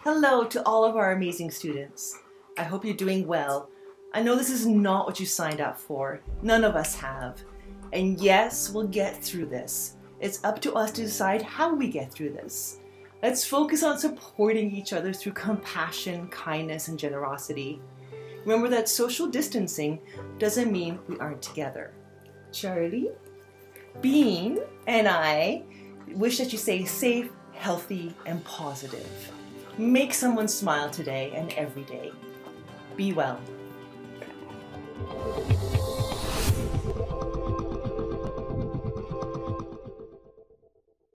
Hello to all of our amazing students. I hope you're doing well. I know this is not what you signed up for. None of us have. And yes, we'll get through this. It's up to us to decide how we get through this. Let's focus on supporting each other through compassion, kindness, and generosity. Remember that social distancing doesn't mean we aren't together. Charlie, Bean, and I wish that you stay safe, healthy, and positive. Make someone smile today and every day. Be well.